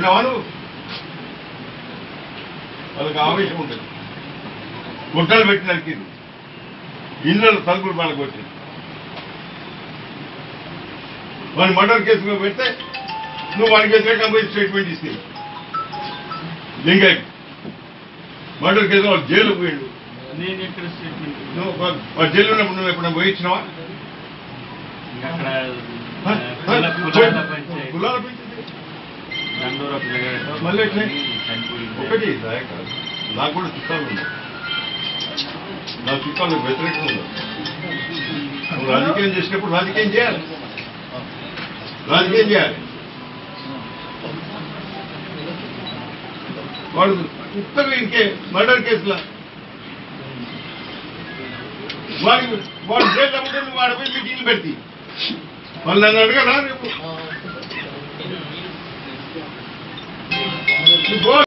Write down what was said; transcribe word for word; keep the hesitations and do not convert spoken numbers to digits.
విన్నావా నువ్వు? వాళ్ళకి ఆవేశం ఉంటుంది. గుట్టలు పెట్టి నరికింది, ఇళ్ళలో తలుపులు పడగొట్టింది. వాడిని మర్డర్ కేసులో పెడితే నువ్వు వాడికి వ్యతిరేకంగా పోయి స్టేట్మెంట్ ఇస్తే లింగయ్య మర్డర్ కేసులో వాడు జైలు పోయాడు. నువ్వు వాడు జైలు ఉన్నప్పుడు నువ్వు ఎప్పుడైనా పోయి ఇచ్చినావా? కులాల మళ్ళీ ఒకటి నాకు కూడా చుట్టాలు ఉన్నాయి, నా చుట్టాలకు వ్యతిరేకంగా ఉన్నారు. నువ్వు రాజకీయం చేసినప్పుడు రాజకీయం చేయాలి, రాజకీయం చేయాలి. వాడు ఉత్తగా ఇంకే మర్డర్ కేసులో వాడి వాడు జైలు అమ్ముతే నువ్వు వాడిపోయి మీటింగ్లు పెడితే వాళ్ళు నన్ను అడగరా రేపు?